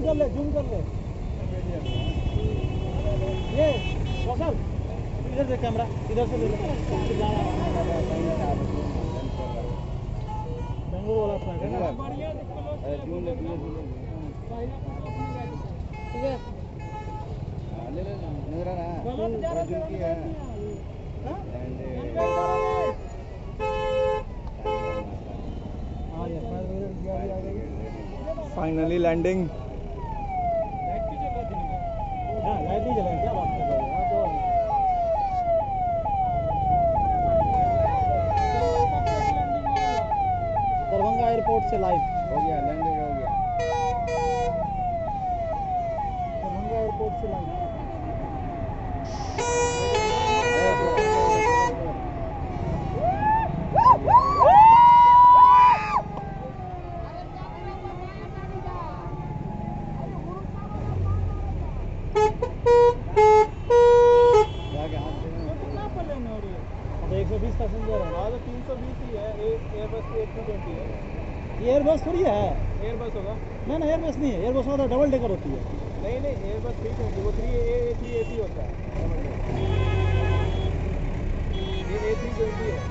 कर ले, जूम कर ले। ये कौशल इधर से कैमरा, इधर से ले ले। बेंगलुरु वाला फ्लैग है ना? जूम ले, ठीक है। ले ले नजर आ रहा है जूम किया है। Finally landing. हाँ लाइट नहीं जला, क्या बात कर रहे हो? दरभंगा एयरपोर्ट से लाइव हो गया, लैंडिंग हो गया। दरभंगा एयरपोर्ट से लाइव। कितना प्लेन है? 120 पैसेंजर है। आज 320 ही है, एयरबस 120 है। ये एयरबस थोड़ी है। एयरबस होगा? ना एयरबस नहीं है, एयरबस होता है डबल डेकर होती है। नहीं एयरबस 320, वो 380 होता है। ये A320 है।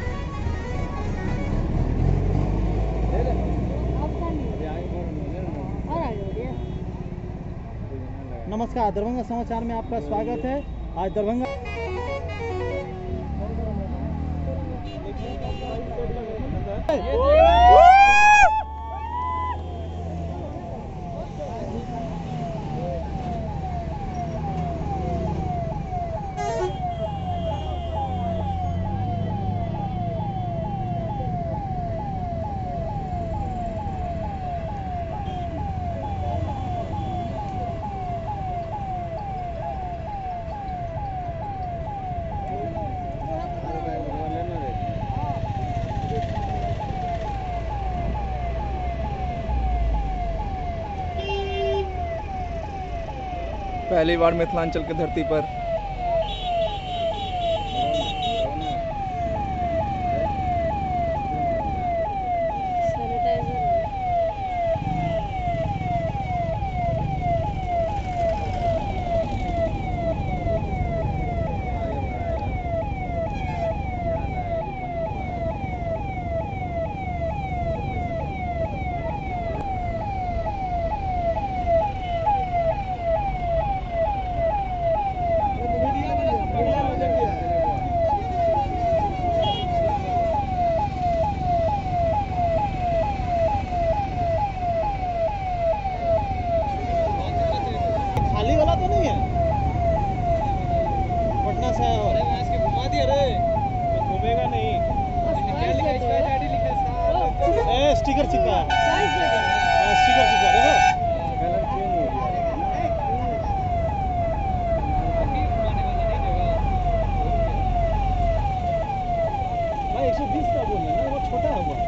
नमस्कार, दरभंगा समाचार में आपका स्वागत है। आज दरभंगा पहली बार मिथिलांचल की धरती पर खाली वाला तो नहीं है, पटना से आया हुआ। घुमा दिया रे, घूमेगा नहीं। क्या लिखा है इसका? आईडी लिखा है, ए स्टिकर चिपका है, स्टिकर चिपका देखो। कलर चेंज हो गया। भाई 120 का बोल ना, वो छोटा है वो।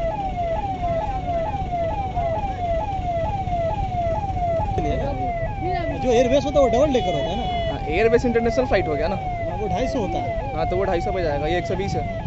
जो एयरबेस होता है वो डबल डेकर होता है ना। एयरबेस इंटरनेशनल फ्लाइट हो गया ना। वो 250 होता है। हाँ तो वो 250 पे जाएगा, ये 120 है।